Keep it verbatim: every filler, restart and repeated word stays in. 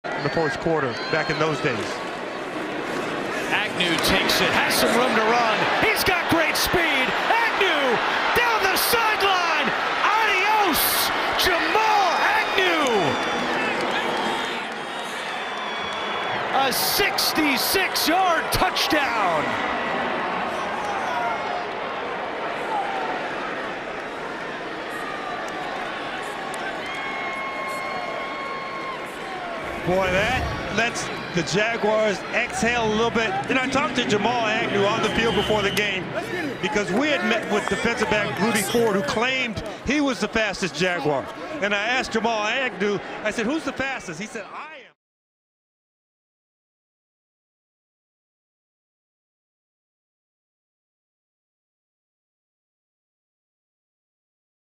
in the first quarter back in those days. Agnew takes it, has some room to run. He's got great speed. Agnew down the sideline. Adios, Jamal Agnew. A sixty-six yard touchdown. Boy, that lets the Jaguars exhale a little bit. And I talked to Jamal Agnew on the field before the game because we had met with defensive back Rudy Ford, who claimed he was the fastest Jaguar. And I asked Jamal Agnew, I said, who's the fastest? He said, I